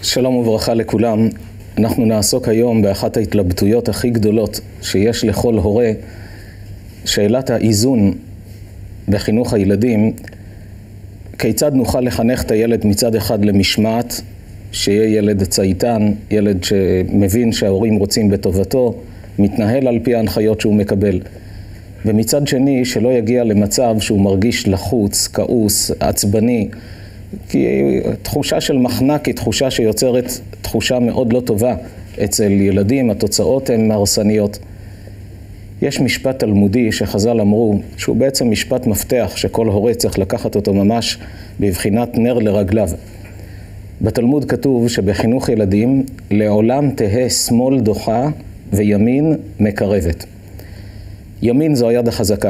שלום וברכה לכולם. אנחנו נעסוק היום באחת ההתלבטויות הכי גדולות שיש לכל הורה, שאלת האיזון בחינוך הילדים. כיצד נוכל לחנך את הילד מצד אחד למשמעת, שיהיה ילד צייתן, ילד שמבין שההורים רוצים בטובתו, מתנהל על פי ההנחיות שהוא מקבל, ומצד שני שלא יגיע למצב שהוא מרגיש לחוץ, כעוס, עצבני, כי תחושה של מחנק היא תחושה שיוצרת תחושה מאוד לא טובה אצל ילדים, התוצאות הן הרסניות. יש משפט תלמודי שחז"ל אמרו, שהוא בעצם משפט מפתח שכל הורה צריך לקחת אותו ממש בבחינת נר לרגליו. בתלמוד כתוב שבחינוך ילדים לעולם תהא שמאל דוחה וימין מקרבת. ימין זו היד החזקה,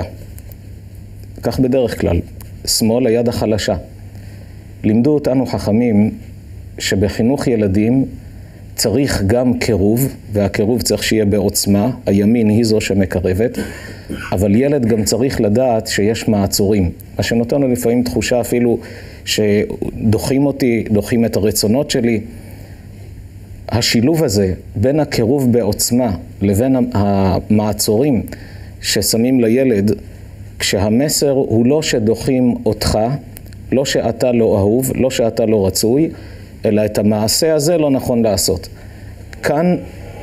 כך בדרך כלל, שמאל היד החלשה. לימדו אותנו חכמים שבחינוך ילדים צריך גם קירוב, והקירוב צריך שיהיה בעוצמה, הימין היא זו שמקרבת, אבל ילד גם צריך לדעת שיש מעצורים, מה שנותן לו לפעמים תחושה אפילו שדוחים אותי, דוחים את הרצונות שלי. השילוב הזה בין הקירוב בעוצמה לבין המעצורים ששמים לילד, כשהמסר הוא לא שדוחים אותך, לא שאתה לא אהוב, לא שאתה לא רצוי, אלא את המעשה הזה לא נכון לעשות. כאן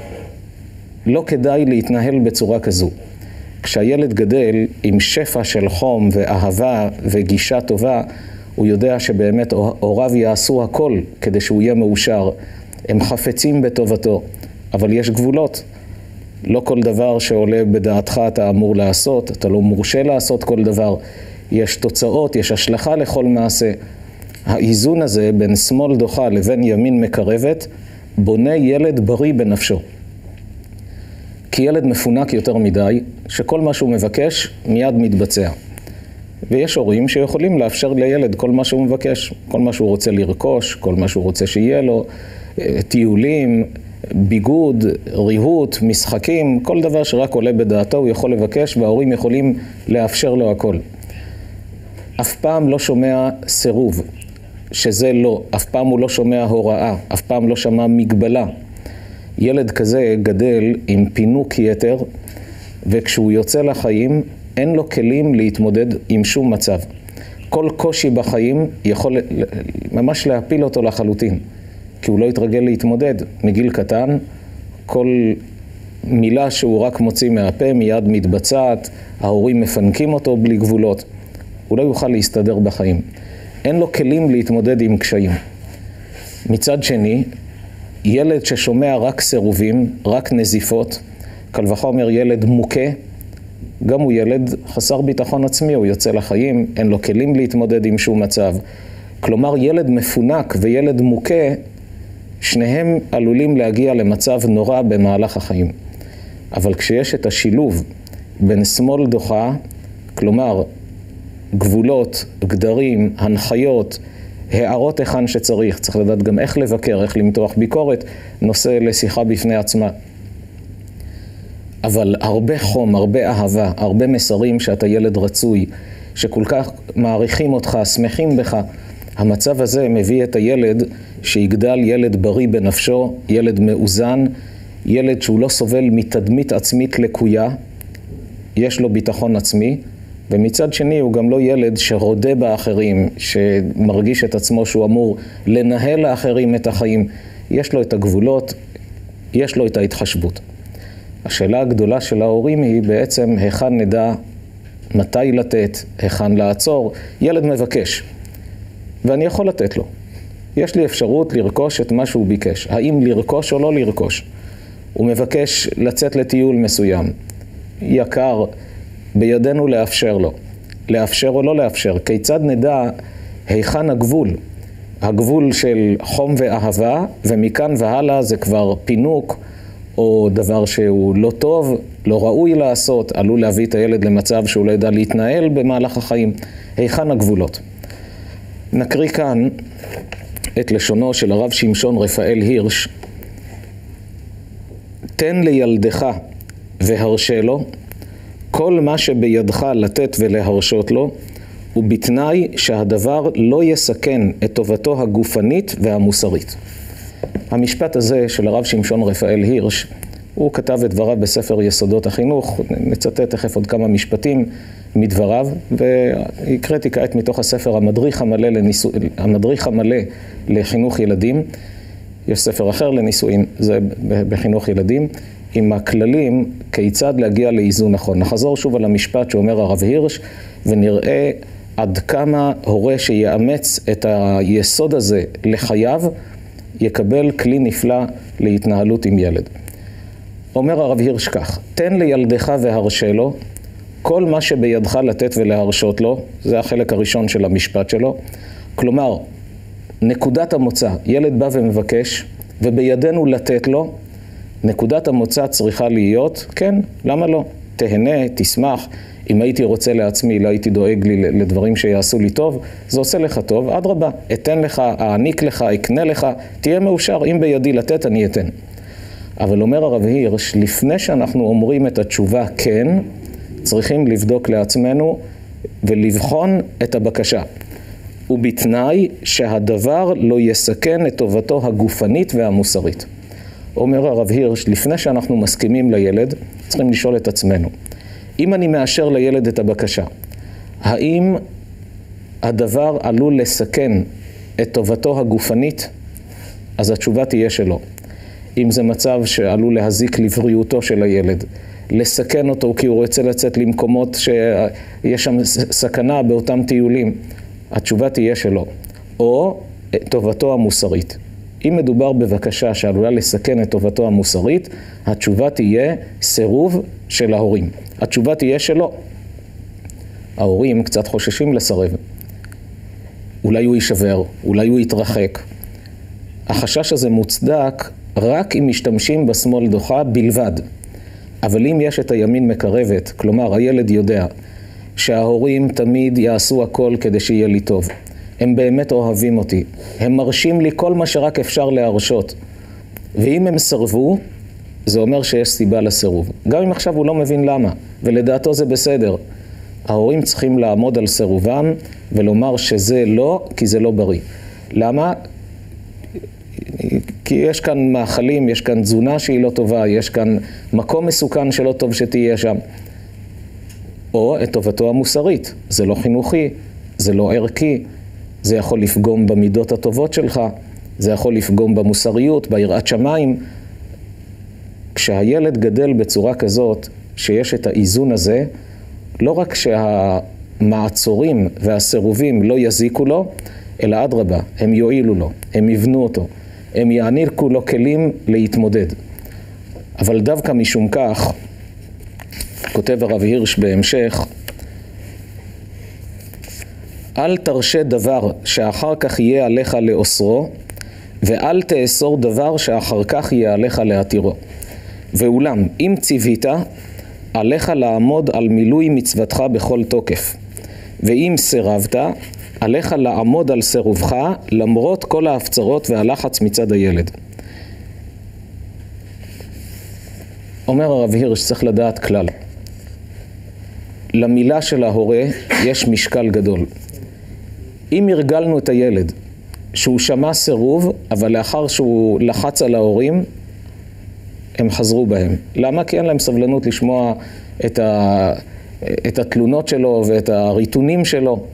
לא כדאי להתנהל בצורה כזו. כשהילד גדל עם שפע של חום ואהבה וגישה טובה, הוא יודע שבאמת הוריו יעשו הכל כדי שהוא יהיה מאושר. הם חפצים בטובתו, אבל יש גבולות. לא כל דבר שעולה בדעתך אתה אמור לעשות, אתה לא מורשה לעשות כל דבר. יש תוצאות, יש השלכה לכל מעשה. האיזון הזה בין שמאל דוחה לבין ימין מקרבת, בונה ילד בריא בנפשו. כי ילד מפונק יותר מדי, שכל מה שהוא מבקש מיד מתבצע. ויש הורים שיכולים לאפשר לילד כל מה שהוא מבקש, כל מה שהוא רוצה לרכוש, כל מה שהוא רוצה שיהיה לו, טיולים, ביגוד, ריהוט, משחקים, כל דבר שרק עולה בדעתו הוא יכול לבקש, וההורים יכולים לאפשר לו הכל. אף פעם לא שומע סירוב, שזה לא, אף פעם הוא לא שומע הוראה, אף פעם לא שמע מגבלה. ילד כזה גדל עם פינוק יתר, וכשהוא יוצא לחיים אין לו כלים להתמודד עם שום מצב. כל קושי בחיים יכול ממש להפיל אותו לחלוטין, כי הוא לא יתרגל להתמודד. מגיל קטן, כל מילה שהוא רק מוציא מהפה מיד מתבצעת, ההורים מפנקים אותו בלי גבולות. הוא לא יוכל להסתדר בחיים. אין לו כלים להתמודד עם קשיים. מצד שני, ילד ששומע רק סירובים, רק נזיפות, קל וחומר ילד מוכה, גם הוא ילד חסר ביטחון עצמי, הוא יוצא לחיים, אין לו כלים להתמודד עם שום מצב. כלומר, ילד מפונק וילד מוכה, שניהם עלולים להגיע למצב נורא במהלך החיים. אבל כשיש את השילוב בין שמאל דוחה, כלומר, גבולות, גדרים, הנחיות, הערות היכן שצריך, צריך לדעת גם איך לבקר, איך למתוח ביקורת, נושא לשיחה בפני עצמה. אבל הרבה חום, הרבה אהבה, הרבה מסרים שאתה ילד רצוי, שכל כך מעריכים אותך, שמחים בך, המצב הזה מביא את הילד שיגדל ילד בריא בנפשו, ילד מאוזן, ילד שהוא לא סובל מתדמית עצמית לקויה, יש לו ביטחון עצמי, ומצד שני הוא גם לא ילד שרודה באחרים, שמרגיש את עצמו שהוא אמור לנהל לאחרים את החיים. יש לו את הגבולות, יש לו את ההתחשבות. השאלה הגדולה של ההורים היא בעצם היכן נדע מתי לתת, היכן לעצור. ילד מבקש, ואני יכול לתת לו. יש לי אפשרות לרכוש את מה שהוא ביקש. האם לרכוש או לא לרכוש? הוא מבקש לצאת לטיול מסוים. יקר, בידינו לאפשר לו. לאפשר או לא לאפשר. כיצד נדע היכן הגבול? הגבול של חום ואהבה, ומכאן והלאה זה כבר פינוק, או דבר שהוא לא טוב, לא ראוי לעשות, עלול להביא את הילד למצב שהוא לא ידע להתנהל במהלך החיים. היכן הגבולות? נקריא כאן את לשונו של הרב שמשון רפאל הירש. תן לילדך והרשה לו, כל מה שבידך לתת ולהרשות לו, ובתנאי שהדבר לא יסכן את טובתו הגופנית והמוסרית. המשפט הזה של הרב שמשון רפאל הירש, הוא כתב את דבריו בספר יסודות החינוך, נצטט תכף עוד כמה משפטים מדבריו, והקראתי כעת מתוך הספר המדריך המלא לחינוך ילדים. יש ספר אחר לנישואין, זה בחינוך ילדים, עם הכללים כיצד להגיע לאיזון נכון. נחזור שוב על המשפט שאומר הרב הירש, ונראה עד כמה הורה שיאמץ את היסוד הזה לחייו, יקבל כלי נפלא להתנהלות עם ילד. אומר הרב הירש כך, תן לילדך והרשה לו, כל מה שבידך לתת ולהרשות לו, זה החלק הראשון של המשפט שלו. כלומר, נקודת המוצא, ילד בא ומבקש, ובידינו לתת לו, נקודת המוצא צריכה להיות, כן, למה לא? תהנה, תשמח, אם הייתי רוצה לעצמי, לא הייתי דואג לי לדברים שיעשו לי טוב, זה עושה לך טוב, אדרבה, אתן לך, אעניק לך, אקנה לך, תהיה מאושר, אם בידי לתת, אני אתן. אבל אומר הרב הירש, לפני שאנחנו אומרים את התשובה כן, צריכים לבדוק לעצמנו ולבחון את הבקשה. ובתנאי שהדבר לא יסכן את טובתו הגופנית והמוסרית. אומר הרב הירש, לפני שאנחנו מסכימים לילד, צריכים לשאול את עצמנו. אם אני מאשר לילד את הבקשה, האם הדבר עלול לסכן את טובתו הגופנית? אז התשובה תהיה שלא. אם זה מצב שעלול להזיק לבריאותו של הילד, לסכן אותו כי הוא רוצה לצאת למקומות שיש שם סכנה באותם טיולים, התשובה תהיה שלא. או טובתו המוסרית. אם מדובר בבקשה שעלולה לסכן את טובתו המוסרית, התשובה תהיה סירוב של ההורים. התשובה תהיה שלא. ההורים קצת חוששים לסרב. אולי הוא יישבר, אולי הוא יתרחק. החשש הזה מוצדק רק אם משתמשים בשמאל דוחה בלבד. אבל אם יש את הימין מקרבת, כלומר הילד יודע שההורים תמיד יעשו הכל כדי שיהיה לי טוב. הם באמת אוהבים אותי. הם מרשים לי כל מה שרק אפשר להרשות. ואם הם סרבו, זה אומר שיש סיבה לסירוב. גם אם עכשיו הוא לא מבין למה, ולדעתו זה בסדר. ההורים צריכים לעמוד על סירובם ולומר שזה לא, כי זה לא בריא. למה? כי יש כאן מאכלים, יש כאן תזונה שהיא לא טובה, יש כאן מקום מסוכן שלא טוב שתהיה שם. או את טובתו המוסרית. זה לא חינוכי, זה לא ערכי, זה יכול לפגום במידות הטובות שלך, זה יכול לפגום במוסריות, ביראת שמיים. כשהילד גדל בצורה כזאת, שיש את האיזון הזה, לא רק שהמעצורים והסירובים לא יזיקו לו, אלא אדרבה, הם יועילו לו, הם יבנו אותו, הם יעניקו לו כלים להתמודד. אבל דווקא משום כך, כותב הרב הירש בהמשך, אל תרשה דבר שאחר כך יהיה עליך לאוסרו, ואל תאסור דבר שאחר כך יהיה עליך להתירו. ואולם, אם ציווית, עליך לעמוד על מילוי מצוותך בכל תוקף. ואם סירבת, עליך לעמוד על סירובך, למרות כל ההפצרות והלחץ מצד הילד. אומר הרב הירש, צריך לדעת כלל. למילה של ההורה יש משקל גדול. אם הרגלנו את הילד שהוא שמע סירוב, אבל לאחר שהוא לחץ על ההורים, הם חזרו בהם. למה? כי אין להם סבלנות לשמוע את התלונות שלו ואת הריתונים שלו.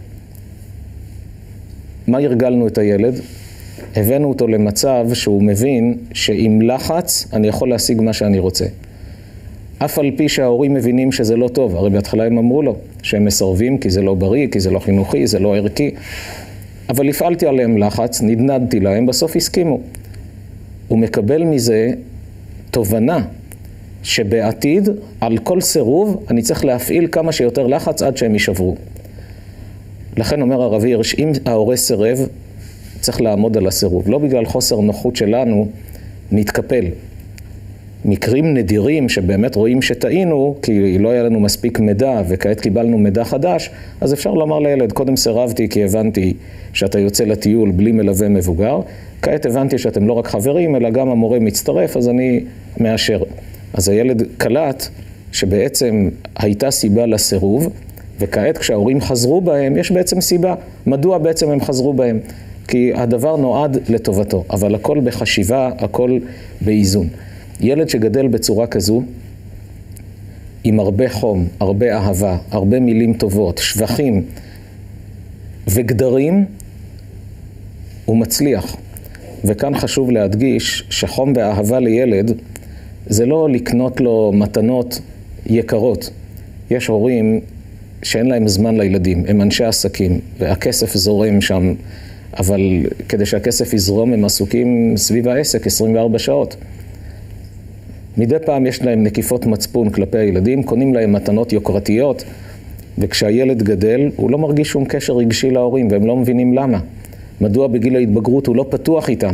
מה הרגלנו את הילד? הבאנו אותו למצב שהוא מבין שעם לחץ אני יכול להשיג מה שאני רוצה. אף על פי שההורים מבינים שזה לא טוב. הרי בהתחלה הם אמרו לו שהם מסרבים כי זה לא בריא, כי זה לא חינוכי, זה לא ערכי. אבל הפעלתי עליהם לחץ, נדנדתי להם, בסוף הסכימו. הוא מקבל מזה תובנה שבעתיד על כל סירוב אני צריך להפעיל כמה שיותר לחץ עד שהם יישברו. לכן אומר הרב הירש, אם ההורה סירב, צריך לעמוד על הסירוב. לא בגלל חוסר נוחות שלנו נתקפל. מקרים נדירים שבאמת רואים שטעינו, כי לא היה לנו מספיק מידע וכעת קיבלנו מידע חדש, אז אפשר לומר לילד, קודם סירבתי כי הבנתי שאתה יוצא לטיול בלי מלווה מבוגר, כעת הבנתי שאתם לא רק חברים אלא גם המורה מצטרף, אז אני מאשר. אז הילד קלט שבעצם הייתה סיבה לסירוב, וכעת כשההורים חזרו בהם יש בעצם סיבה. מדוע בעצם הם חזרו בהם? כי הדבר נועד לטובתו, אבל הכל בחשיבה, הכל באיזון. ילד שגדל בצורה כזו, עם הרבה חום, הרבה אהבה, הרבה מילים טובות, שבחים וגדרים, הוא מצליח. וכאן חשוב להדגיש שחום ואהבה לילד זה לא לקנות לו מתנות יקרות. יש הורים שאין להם זמן לילדים, הם אנשי עסקים, והכסף זורם שם, אבל כדי שהכסף יזרום הם עסוקים סביב העסק 24 שעות. מדי פעם יש להם נקיפות מצפון כלפי הילדים, קונים להם מתנות יוקרתיות, וכשהילד גדל הוא לא מרגיש שום קשר רגשי להורים, והם לא מבינים למה. מדוע בגיל ההתבגרות הוא לא פתוח איתם?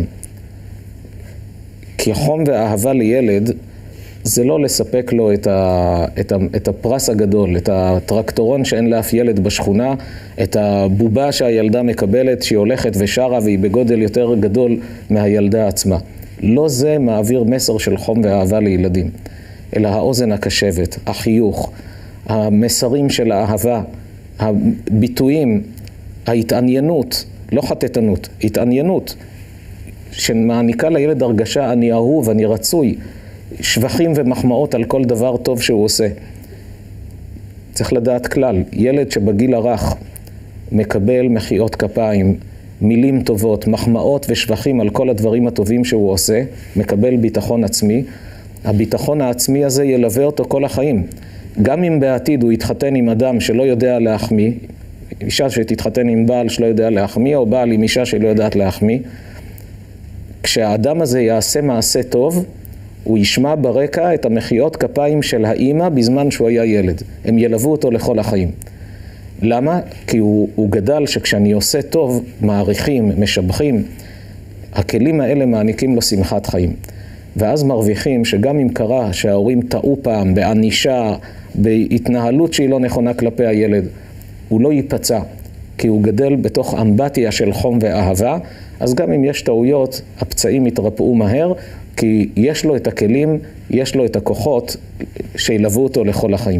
כי חום ואהבה לילד זה לא לספק לו את הפרס הגדול, את הטרקטורון שאין לאף ילד בשכונה, את הבובה שהילדה מקבלת שהיא הולכת ושרה והיא בגודל יותר גדול מהילדה עצמה. לא זה מעביר מסר של חום ואהבה לילדים, אלא האוזן הקשבת, החיוך, המסרים של האהבה, הביטויים, ההתעניינות, לא חטטנות, התעניינות, שמעניקה לילד הרגשה אני אהוב, אני רצוי, שבחים ומחמאות על כל דבר טוב שהוא עושה. צריך לדעת כלל, ילד שבגיל הרך מקבל מחיאות כפיים, מילים טובות, מחמאות ושבחים על כל הדברים הטובים שהוא עושה, מקבל ביטחון עצמי. הביטחון העצמי הזה ילווה אותו כל החיים. גם אם בעתיד הוא יתחתן עם אדם שלא יודע להחמיא, אישה שתתחתן עם בעל שלא יודע להחמיא, או בעל עם אישה שלא יודעת להחמיא, כשהאדם הזה יעשה מעשה טוב, הוא ישמע ברקע את המחיאות כפיים של האמא בזמן שהוא היה ילד. הם ילוו אותו לכל החיים. למה? כי הוא גדל שכשאני עושה טוב, מעריכים, משבחים, הכלים האלה מעניקים לו שמחת חיים. ואז מרוויחים שגם אם קרה שההורים טעו פעם בענישה, בהתנהלות שהיא לא נכונה כלפי הילד, הוא לא ייפצע, כי הוא גדל בתוך אמבטיה של חום ואהבה, אז גם אם יש טעויות, הפצעים יתרפאו מהר, כי יש לו את הכלים, יש לו את הכוחות שילוו אותו לכל החיים.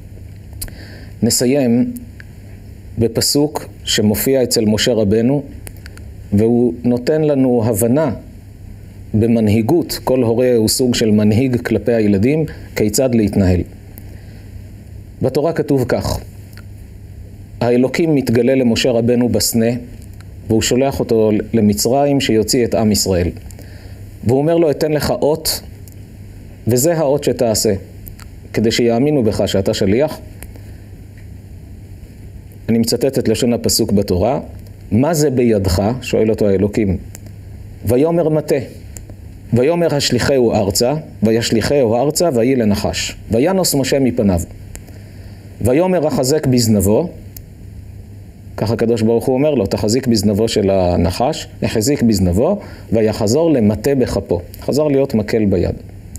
נסיים בפסוק שמופיע אצל משה רבנו, והוא נותן לנו הבנה במנהיגות, כל הורה הוא סוג של מנהיג כלפי הילדים, כיצד להתנהל. בתורה כתוב כך, האלוקים מתגלה למשה רבנו בסנה, והוא שולח אותו למצרים שיוציא את עם ישראל. והוא אומר לו, אתן לך אות, וזה האות שתעשה, כדי שיאמינו בך שאתה שליח. אני מצטט את לשון הפסוק בתורה, מה זה בידך? שואל אותו האלוקים. ויאמר מטה, ויאמר השליחהו ארצה, וישליחהו ארצה, ויהי לנחש. וינוס משה מפניו. ויאמר החזק בזנבו, ככה הקדוש ברוך הוא אומר לו, תחזיק בזנבו של הנחש, יחזיק בזנבו, ויחזור למטה בכפו. חזר להיות מקל ביד.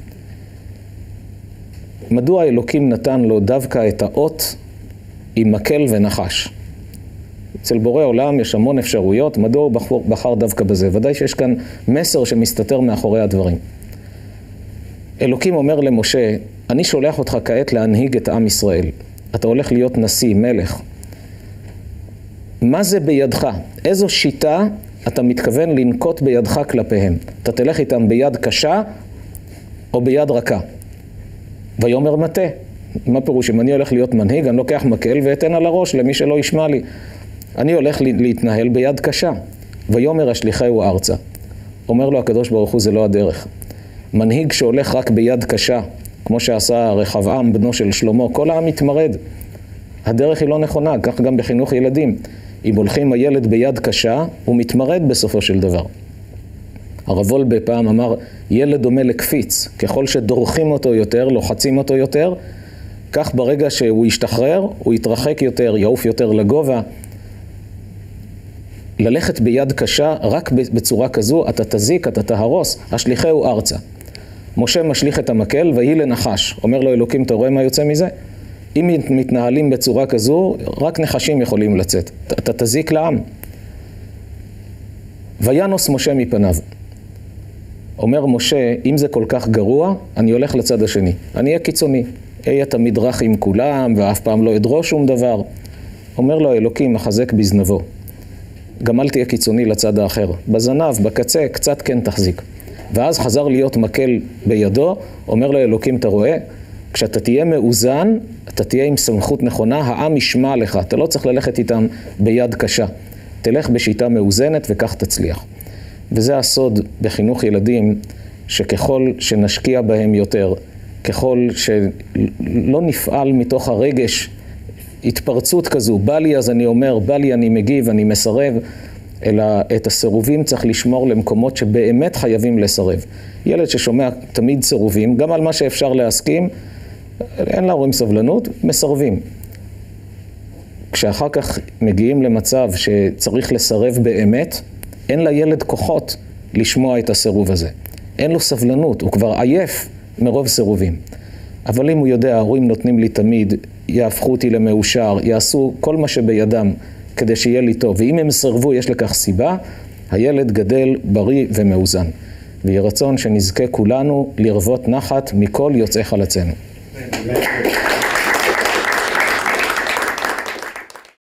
מדוע האלוקים נתן לו דווקא את האות עם מקל ונחש? אצל בורא עולם יש המון אפשרויות, מדוע הוא בחר דווקא בזה? ודאי שיש כאן מסר שמסתתר מאחורי הדברים. אלוקים אומר למשה, אני שולח אותך כעת להנהיג את עם ישראל. אתה הולך להיות נשיא, מלך. מה זה בידך? איזו שיטה אתה מתכוון לנקוט בידך כלפיהם? אתה תלך איתם ביד קשה או ביד רכה? ויאמר מטה. מה פירוש? אם אני הולך להיות מנהיג, אני לוקח מקל ואתן על הראש למי שלא ישמע לי. אני הולך להתנהל ביד קשה. ויאמר השליחהו ארצה. אומר לו הקדוש ברוך הוא, זה לא הדרך. מנהיג שהולך רק ביד קשה, כמו שעשה רחבעם בנו של שלמה, כל העם מתמרד. הדרך היא לא נכונה, כך גם בחינוך ילדים. אם הולכים הילד ביד קשה, הוא מתמרד בסופו של דבר. הרב וולבה פעם אמר, ילד דומה לקפיץ, ככל שדורכים אותו יותר, לוחצים אותו יותר, כך ברגע שהוא ישתחרר, הוא יתרחק יותר, יעוף יותר לגובה. ללכת ביד קשה, רק בצורה כזו, אתה תזיק, אתה תהרוס, השליחהו ארצה. משה משליך את המקל, ויהי לנחש. אומר לו אלוקים, אתה רואה מה יוצא מזה? אם מתנהלים בצורה כזו, רק נחשים יכולים לצאת. אתה תזיק לעם. וינוס משה מפניו. אומר משה, אם זה כל כך גרוע, אני הולך לצד השני. אני אהיה קיצוני. אהיה תמיד רך עם כולם, ואף פעם לא אדרוש שום דבר. אומר לו אלוקים, החזק בזנבו. גם אל תהיה קיצוני לצד האחר. בזנב, בקצה, קצת כן תחזיק. ואז חזר להיות מקל בידו, אומר לאלוקים, אתה רואה? כשאתה תהיה מאוזן, אתה תהיה עם סמכות נכונה, העם ישמע לך, אתה לא צריך ללכת איתם ביד קשה. תלך בשיטה מאוזנת וכך תצליח. וזה הסוד בחינוך ילדים, שככל שנשקיע בהם יותר, ככל שלא נפעל מתוך הרגש, התפרצות כזו, בא לי אז אני אומר, בא לי אני מגיב, אני מסרב, אלא את הסירובים צריך לשמור למקומות שבאמת חייבים לסרב. ילד ששומע תמיד סירובים, גם על מה שאפשר להסכים, אין להורים סבלנות, מסרבים. כשאחר כך מגיעים למצב שצריך לסרב באמת, אין לילד כוחות לשמוע את הסירוב הזה. אין לו סבלנות, הוא כבר עייף מרוב סירובים. אבל אם הוא יודע, ההורים נותנים לי תמיד, יהפכו אותי למאושר, יעשו כל מה שבידם כדי שיהיה לי טוב. ואם הם סרבו, יש לכך סיבה, הילד גדל בריא ומאוזן. ויהיה רצון שנזכה כולנו לרוות נחת מכל יוצאי חלצינו.